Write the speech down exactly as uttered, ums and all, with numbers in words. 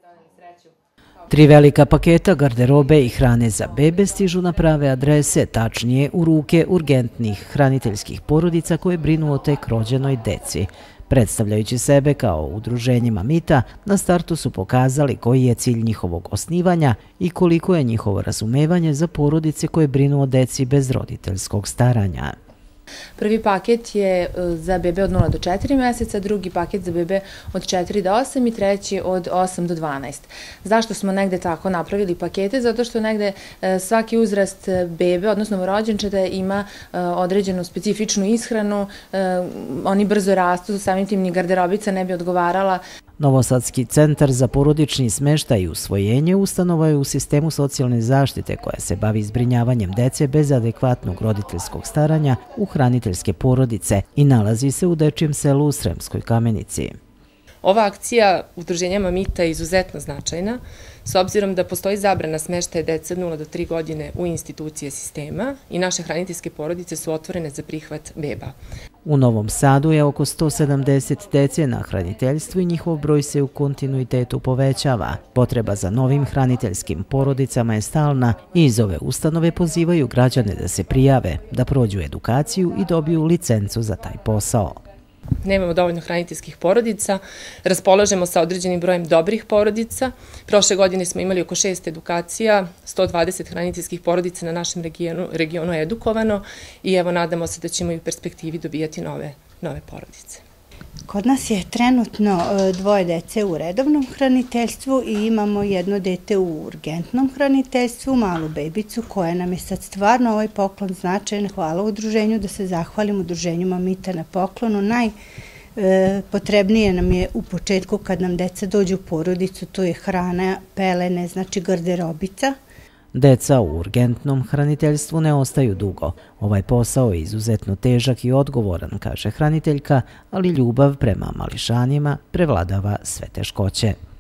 Tri velika paketa garderobe i hrane za bebe stižu na prave adrese, tačnije u ruke urgentnih hraniteljskih porodica koje brinu o tek rođenoj deci. Predstavljajući sebe kao udruženje Mamita, na startu su pokazali koji je cilj njihovog osnivanja i koliko je njihovo razumevanje za porodice koje brinu o deci bez roditeljskog staranja. Prvi paket je za bebe od nula do četiri meseca, drugi paket za bebe od četiri do osam i treći od osam do dvanaest. Zašto smo negde tako napravili pakete? Zato što negde svaki uzrast bebe, odnosno novorođenčeta, ima određenu specifičnu ishranu, oni brzo rastu, samim tim ni garderobica ne bi odgovarala. Novosadski centar za porodični smeštaj i usvojenje ustanova je u sistemu socijalne zaštite koja se bavi zbrinjavanjem dece bez adekvatnog roditeljskog staranja u hraniteljske porodice i nalazi se u Dečijem selu u Sremskoj Kamenici. Ova akcija Udruženja Mamita je izuzetno značajna, s obzirom da postoji zabrana smeštaja dece od nula do tri godine u institucije sistema i naše hraniteljske porodice su otvorene za prihvat beba. U Novom Sadu je oko sto sedamdeset dece na hraniteljstvu i njihov broj se u kontinuitetu povećava. Potreba za novim hraniteljskim porodicama je stalna i iz ove ustanove pozivaju građane da se prijave, da prođu edukaciju i dobiju licencu za taj posao. Nemamo dovoljno hraniteljskih porodica, raspolažemo sa određenim brojem dobrih porodica. Prošle godine smo imali oko šest edukacija, sto dvadeset hraniteljskih porodica na našem regionu, regionu je edukovano i evo nadamo se da ćemo i u perspektivi dobijati nove, nove porodice. Kod nas je trenutno dvoje dece u redovnom hraniteljstvu i imamo jedno dete u urgentnom hraniteljstvu, malu bebicu koja nam je sad stvarno ovaj poklon značajan. Hvala udruženju, da se zahvalim udruženju Mamita na poklonu. Najpotrebnije nam je u početku kad nam deca dođu u porodicu, to je hrana, pelene, znači garderobica. Deca u urgentnom hraniteljstvu ne ostaju dugo. Ovaj posao je izuzetno težak i odgovoran, kaže hraniteljka, ali ljubav prema mališanima prevladava sve teškoće.